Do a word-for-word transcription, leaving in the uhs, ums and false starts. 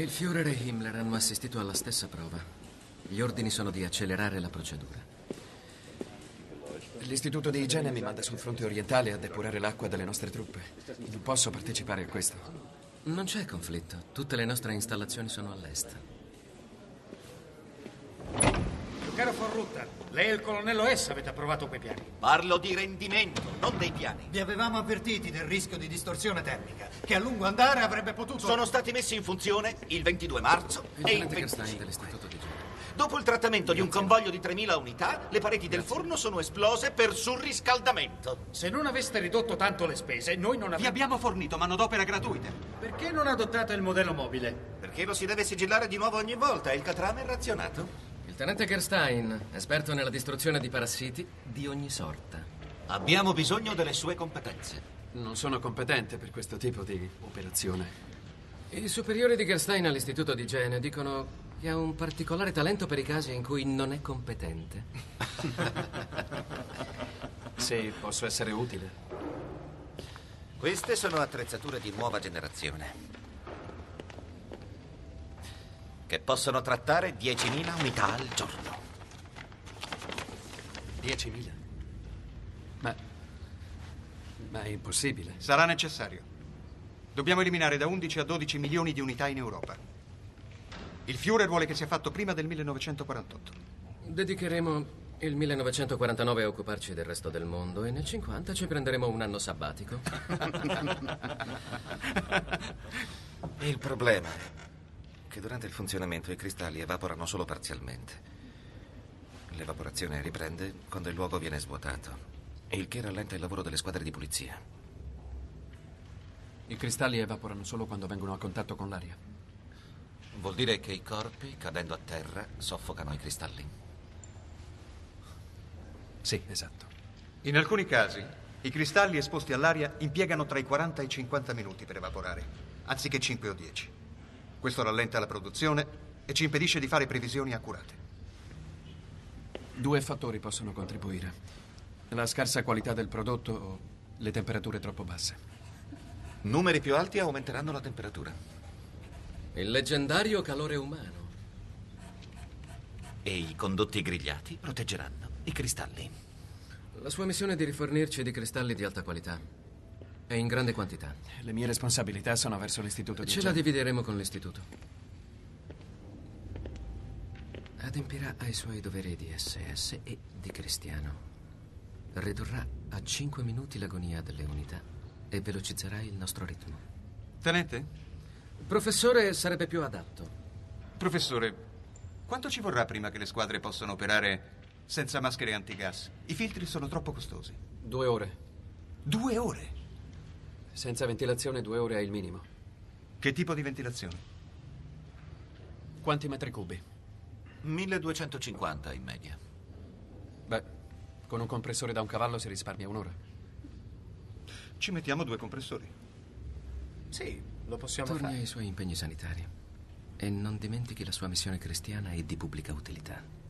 Il Führer e Himmler hanno assistito alla stessa prova. Gli ordini sono di accelerare la procedura. L'istituto di igiene mi manda sul fronte orientale a depurare l'acqua delle nostre truppe. Non posso partecipare a questo. Non c'è conflitto. Tutte le nostre installazioni sono all'est. Caro von Rutter, lei e il colonnello S avete approvato quei piani. Parlo di rendimento, non dei piani. Vi avevamo avvertiti del rischio di distorsione termica, che a lungo andare avrebbe potuto... Sono stati messi in funzione il ventidue marzo Il e il tenente Gerstein venticinque. dell'istituto di igiene. Dopo il trattamento di un convoglio di tremila unità, le pareti del forno sono esplose per surriscaldamento. Se non aveste ridotto tanto le spese, noi non Vi avremmo... abbiamo fornito manodopera gratuita. Perché non adottate il modello mobile? Perché lo si deve sigillare di nuovo ogni volta e il catrame è razionato. Il tenente Gerstein, esperto nella distruzione di parassiti di ogni sorta. Abbiamo bisogno delle sue competenze. Non sono competente per questo tipo di operazione. I superiori di Gerstein all'istituto di igiene dicono che ha un particolare talento per i casi in cui non è competente. Se posso essere utile. Queste sono attrezzature di nuova generazione che possono trattare diecimila unità al giorno. diecimila? Ma... ma è impossibile. Sarà necessario. Dobbiamo eliminare da undici a dodici milioni di unità in Europa. Il Führer vuole che sia fatto prima del millenovecentoquarantotto. Dedicheremo il millenovecentoquarantanove a occuparci del resto del mondo e nel cinquanta ci prenderemo un anno sabbatico. Il problema è che durante il funzionamento i cristalli evaporano solo parzialmente. L'evaporazione riprende quando il luogo viene svuotato, il che rallenta il lavoro delle squadre di pulizia. I cristalli evaporano solo quando vengono a contatto con l'aria. Vuol dire che i corpi, cadendo a terra, soffocano i cristalli. Sì, esatto. In alcuni casi, i cristalli esposti all'aria impiegano tra i quaranta e i cinquanta minuti per evaporare, anziché cinque o dieci. Questo rallenta la produzione e ci impedisce di fare previsioni accurate. Due fattori possono contribuire: la scarsa qualità del prodotto o le temperature troppo basse. Numeri più alti aumenteranno la temperatura. Il leggendario calore umano. E i condotti grigliati proteggeranno i cristalli. La sua missione è di rifornirci di cristalli di alta qualità. E in grande quantità. Le mie responsabilità sono verso l'istituto di Ce igiene. la divideremo con l'istituto. Adempirà ai suoi doveri di S S e di cristiano. Ridurrà a cinque minuti l'agonia delle unità e velocizzerà il nostro ritmo. Tenente? Professore sarebbe più adatto. Professore, quanto ci vorrà prima che le squadre possano operare senza maschere antigas? I filtri sono troppo costosi. Due ore. Due ore? Senza ventilazione due ore è il minimo. Che tipo di ventilazione? Quanti metri cubi? milleduecentocinquanta in media. Beh, con un compressore da un cavallo si risparmia un'ora. Ci mettiamo due compressori. Sì, lo possiamo Torni fare. ai suoi impegni sanitari. E non dimentichi la sua missione cristiana e di pubblica utilità.